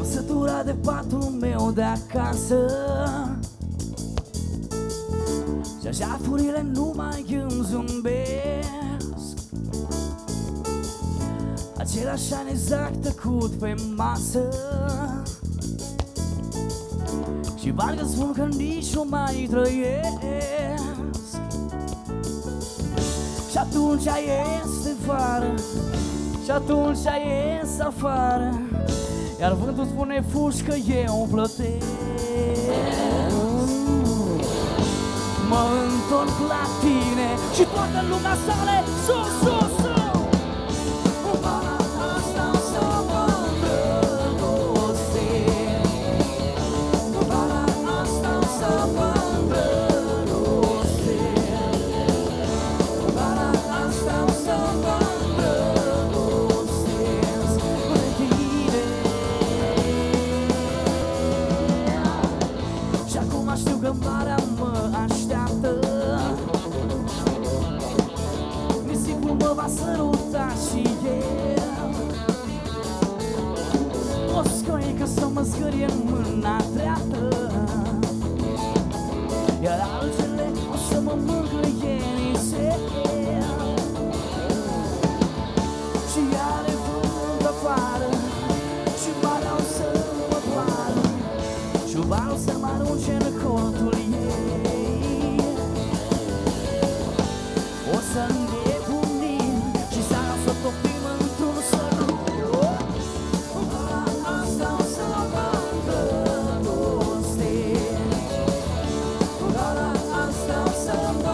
M-am săturat de patul meu de acasă și așa furile nu mai îmi zâmbesc. Același an exact tăcut pe masă și parcă spun că nici nu mai trăiesc. Și atunci este vară, și atunci ies afară, iar vântul spune fugi că eu plătesc. Mă întorc la tine și toată lumea sare sus, sus, sus. Vara asta o să mă îndrăgostesc, vara asta o să mă îndrăgostesc, vara asta o să mă îndrăgostesc de tine. Și acum știu că marea mă așteaptă, nisipul mă va săruta și el o scoică să mă zgârie în mâna dreaptă, iar algele o să mă mângâie nițel. Și are vânt afară și marea o să mă doară, șubarul să mă arunce în cortul ei. O să nebunim și seara să topim într-un sărut. Vara asta o să mă îndrăgostesc, vara asta o să mă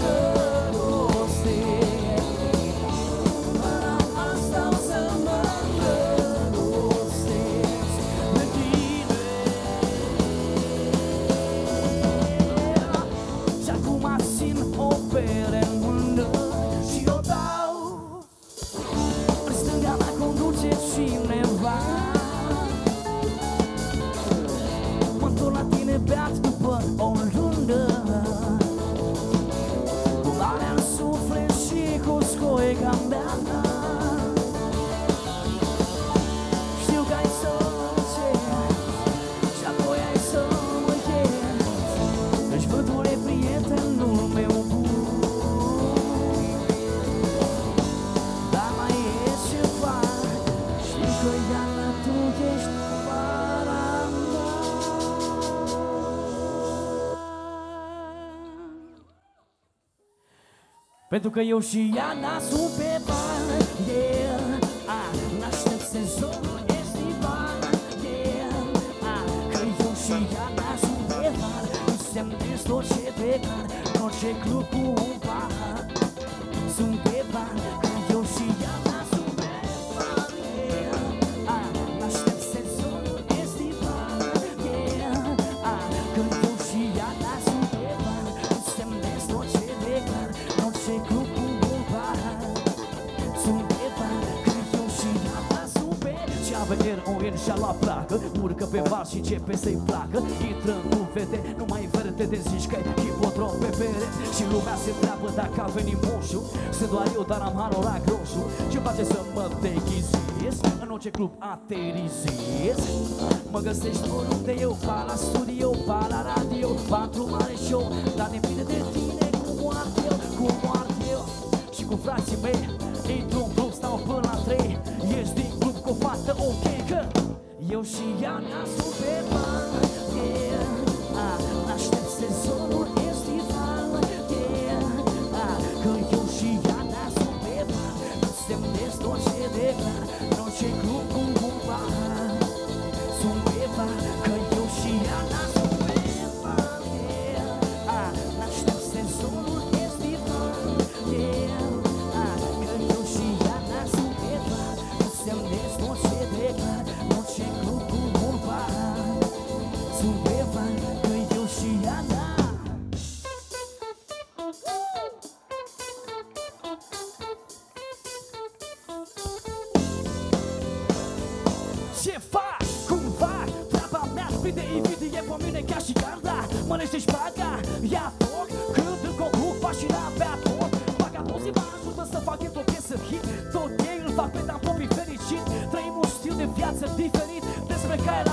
îndrăgostesc, vara asta o să mă îndrăgostesc de tine. Și acum țin o bere în mână și o dau, în stânga mea conduce cineva. Mă întorc la tine beat după o lună, cu marea în suflet și cu scoica mea. Știu că ai să mă ceri și apoi ai să mă ierți, căci vântul e prietenul meu bun. Dar mai e ceva, știu că iarna tu ești vara mea. Pentru că eu și Iana sunt pe bani, yeah. N-aștept sezonul estival, yeah. Că eu și Iana sunt pe bani, nu semnez tot ce declar, în orice club cu un pahar. Sunt pe bani, că eu și Iana sunt pe bani, yeah. N-aștept sezonul estival, yeah. Că eu și Iana sunt pe bani, nu semnez tot ce declar, în orice club cu un pahar. Sunt pe bani, că eu și Iana sunt pe bani. Și AVR-ON și-a luat placă, urcă pe val și începe să-i placă. Intră în cuvete, nu mai verde, te zici că-i hipodrom pe pere. Și lumea se întreabă dacă a venit moșul. Sunt doar eu, dar am hanorac roșu. Ce-mi face să mă deghizez, în orice club aterizez. Mă găsești oriunde eu, ba la studio, ba la radio, ba într-un mare show. Dar depinde de tine cum ard eu, cum ard eu. Și cu frații mei, intru-n club, stau până la 3. Ieși din club cu o fată, ok, că eu și Iana sunt pe bani, yeah. N-aștept sezonul estival, yeah. Că eu și Iana sunt pe bani, nu semnez tot ce declar, în orice club cu un pahar. Sunt pe bani, că eu și Iana sunt pe bani, yeah. N-aștept sezonul estival, yeah. Că eu și Iana sunt pe bani, nu semnez tot ce declar, în orice club cu un pahar. Sunt pe bani, că eu și Iana. Ce fac? Cum fac? Treaba mea prinde invidie pe mine ca și garda. Mănește-și baga, ia foc, când îl conduc mașina avea tot. Vagabonzii mă ajută să fac o piesă hit. Tot ei îl fac pe Dan Popi fericit. Trăim un stil de viață diferit, despre care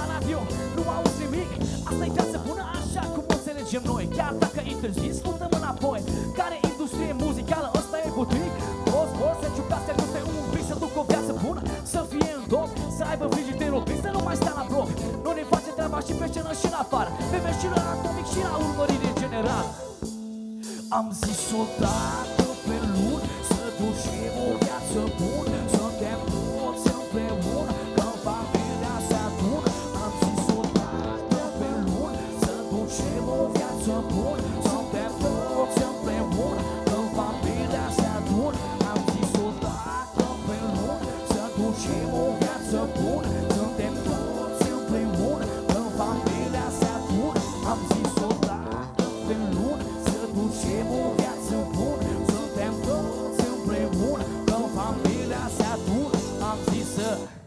zicem noi. Chiar dacă interziți, luptăm înapoi. Care industrie muzicală, ăsta e butic. Toți vor să ciucați să guste un pic, să duc o viață bună, să fie în top, să aibă frigiderul plin, să nu mai stea la bloc. Nu ne face treaba și pe scenă și în afară, pe veci și la atomic și la urmărire generală. Am zis odată pe luni să ducem o viață bună, suntem toți împreună, când familia se adună. Am zis odată pe luni să ducem o viață bună, suntem toți împreună, când familia se adună. Am zis odată pe luni să ducem o viață bună, suntem toți împreună, când familia se adună. Am zis odată pe luni să ducem o viață bună, suntem toți împreună, când familia se adună. Am zis să